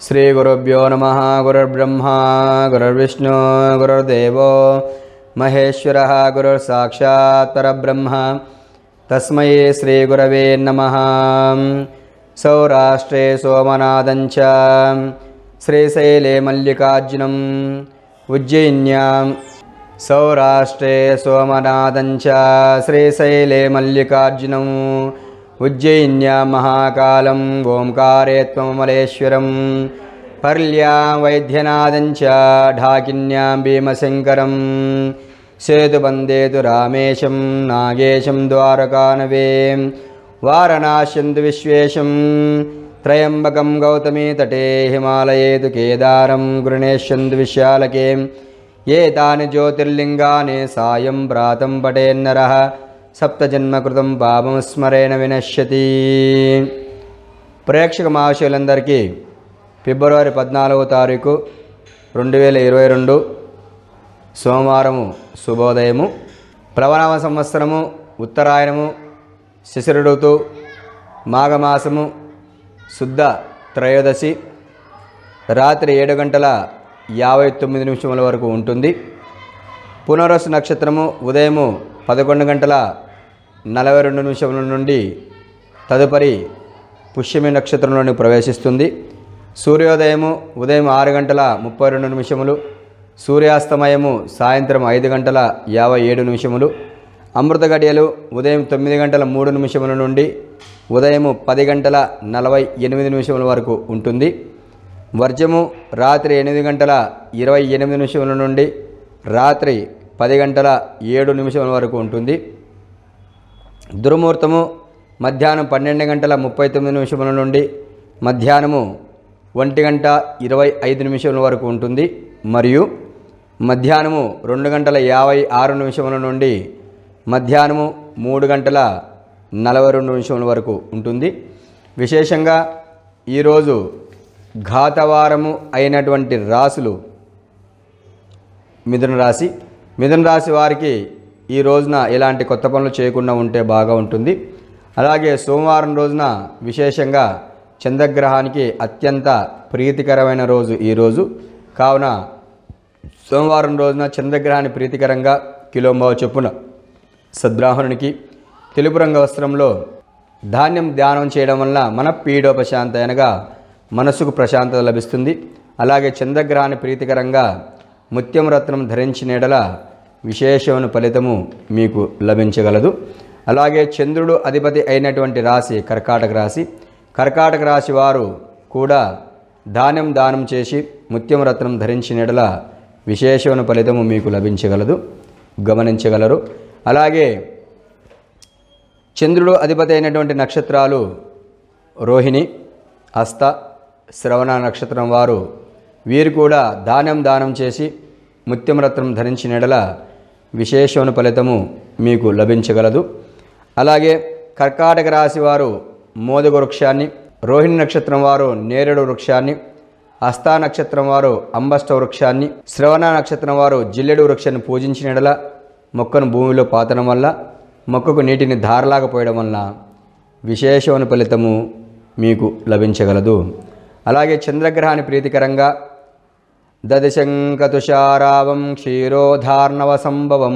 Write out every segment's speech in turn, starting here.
श्री गुरुभ्यो नमः। गुरुर्ब्रह्मा गुरुर्विष्णु गुरुर्देवो महेश्वरः गुरुर्साक्षात् परब्रह्म तस्मै श्री गुरवे नमः। सौराष्ट्रे सोमनाथं च श्रीशैले मल्लिकार्जुनम् उज्जयिन्यां सौराष्ट्रे सोमनाथं च श्रीशैले मल्लिकार्जुनम् उज्जयिन्यां महाकालं ओंकारे त्वममलेश्वरं पर्ल्यां वैद्यनाथं च ढाकिन्यां भीमशङ्करं सेतुबन्धे तु रामेशं नागेशं द्वारकानवे वारणास्यं तु विश्वेशं त्र्यम्बकं गौतमी तटे हिमालये तु केदारं गृणेश्यं तु विशालके एतानि ज्योतिर्लिङ्गानि सायं प्रातं पठेन्नरः सप्तजन्मकृतं पापं स्मरेण विनश्यति। ప్రేక్షక మహాశయులందరికీ ఫిబ్రవరి 14వ తారీఖు 2022 సోమవారము శుభోదయము, ప్లవనామ సంవత్సరము, ఉత్తరాయణము, శిశిర ఋతువు, మాఘమాసము, శుద్ధ త్రయోదశి, రాత్రి 7:59 వరకు ఉంటుంది. పునరసు నక్షత్రము ఉదయము 11:42 నుండి తదుపరి పుష్యమి నక్షత్రంలోని ప్రవేశిస్తుంది. సూర్యోదయము ఉదయం 6:32, సూర్యాస్తమయము సాయంత్రం 5:57. అమృత గడియలు ఉదయం 9:03 నుండి ఉదయం 10:48 వరకు ఉంటుంది. వర్జము రాత్రి 8:28 నుండి రాత్రి 10:07 వరకు ఉంటుంది. దుర్ముహూర్తము మధ్యాహ్నం 12:39 నుండి మధ్యాహ్నము 1:25 వరకు ఉంటుంది. మరియు మధ్యాహ్నము 2:56 నుండి మధ్యాహ్నము 3:42 వరకు ఉంటుంది. విశేషంగా ఈరోజు ఘాతవారము అయినటువంటి రాశులు మిథున రాశి వారికి ఈ రోజున ఎలాంటి కొత్త పనులు చేయకుండా ఉంటే బాగా ఉంటుంది. అలాగే సోమవారం రోజున విశేషంగా చంద్రగ్రహానికి అత్యంత ప్రీతికరమైన రోజు ఈరోజు. కావున సోమవారం రోజున చంద్రగ్రహాన్ని ప్రీతికరంగా కిలోంబావు చొప్పున సద్బ్రాహ్మణునికి తెలుపు రంగు వస్త్రంలో ధాన్యం దానం చేయడం వల్ల మన పీడోపశాంత అనగా మనసుకు ప్రశాంతత లభిస్తుంది. అలాగే చంద్రగ్రహాన్ని ప్రీతికరంగా ముత్యం రత్నం ధరించిన ఎడల విశేషమైన ఫలితము మీకు లభించగలదు. అలాగే చంద్రుడు అధిపతి అయినటువంటి రాశి కర్కాటక రాశి వారు కూడా దానం చేసి ముత్యం రత్నం ధరించిన ఎడల విశేషమైన ఫలితము మీకు లభించగలదు, గమనించగలరు. అలాగే చంద్రుడు అధిపతి అయినటువంటి నక్షత్రాలు రోహిణి, హస్త, శ్రవణ నక్షత్రం వారు వీరు కూడా దానం చేసి ముత్యం రత్నం ధరించిన ఎడల విశేషమైన ఫలితము మీకు లభించగలదు. అలాగే కర్కాటక రాశి వారు మోదక వృక్షాన్ని, రోహిణి నక్షత్రం వారు నేరేడు వృక్షాన్ని, హస్త నక్షత్రం వారు అంబష్ట వృక్షాన్ని, శ్రవణ నక్షత్రం వారు జిల్లెడు వృక్షాన్ని పూజించిన ఎడల మొక్కను భూమిలో పాతడం వల్ల, మొక్కకు నీటిని ధారలాగా పోయడం వల్ల విశేషమైన ఫలితము మీకు లభించగలదు. అలాగే చంద్రగ్రహాన్ని ప్రీతికరంగా దదిశంకతుషారావం క్షీరోధార్ణవ సంభవం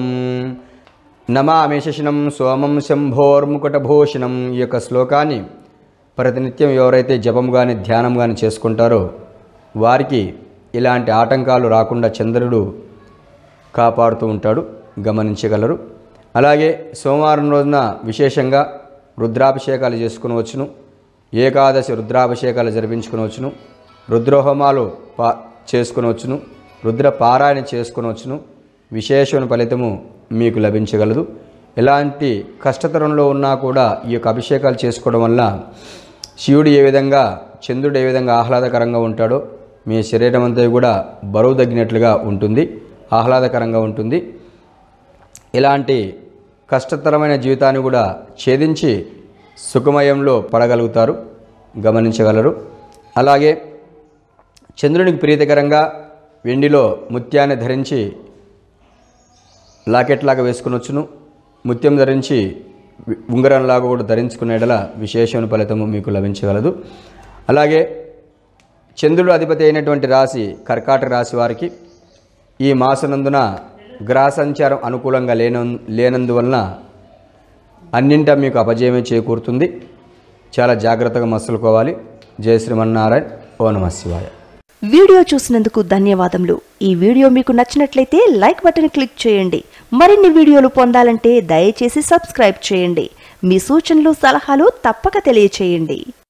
నమామి శశినం సోమం శంభోర్ముకుటభూషణం. ఈ యొక్క శ్లోకాన్ని ప్రతినిత్యం ఎవరైతే జపం కానీ ధ్యానం కానీ చేసుకుంటారో వారికి ఇలాంటి ఆటంకాలు రాకుండా చంద్రుడు కాపాడుతూ ఉంటాడు, గమనించగలరు. అలాగే సోమవారం రోజున విశేషంగా రుద్రాభిషేకాలు చేసుకునవచ్చును, ఏకాదశి రుద్రాభిషేకాలు జరిపించుకునవచ్చును, రుద్రహోమాలు చేసుకునవచ్చును, రుద్ర పారాయణ చేసుకునవచ్చును. విశేషమైన ఫలితము మీకు లభించగలదు. ఎలాంటి కష్టతరంలో ఉన్నా కూడా ఈ యొక్క అభిషేకాలు చేసుకోవడం వల్ల శివుడు ఏ విధంగా, చంద్రుడు ఏ విధంగా ఆహ్లాదకరంగా ఉంటాడో మీ శరీరం అంతా కూడా బరువు తగ్గినట్లుగా ఉంటుంది, ఆహ్లాదకరంగా ఉంటుంది. ఇలాంటి కష్టతరమైన జీవితాన్ని కూడా ఛేదించి సుఖమయంలో పడగలుగుతారు, గమనించగలరు. అలాగే చంద్రునికి ప్రీతికరంగా వెండిలో ముత్యాన్ని ధరించి లాకెట్లాగా వేసుకునొచ్చును, ముత్యం ధరించి ఉంగరంలాగా కూడా ధరించుకునేలా విశేషమైన ఫలితము మీకు లభించగలదు. అలాగే చంద్రుడు అధిపతి అయినటువంటి రాశి కర్కాటక రాశి వారికి ఈ మాసనందున గ్రహ సంచారం అనుకూలంగా లేనందువలన అన్నింటా మీకు అపజయమే చేకూరుతుంది. చాలా జాగ్రత్తగా మసులుకోవాలి. జయ శ్రీమన్నారాయణ. ఓ నమః శివాయ. వీడియో చూసినందుకు ధన్యవాదములు. ఈ వీడియో మీకు నచ్చినట్లయితే లైక్ బటన్ క్లిక్ చేయండి. మరిన్ని వీడియోలు పొందాలంటే దయచేసి సబ్స్క్రైబ్ చేయండి. మీ సూచనలు సలహాలు తప్పక తెలియచేయండి.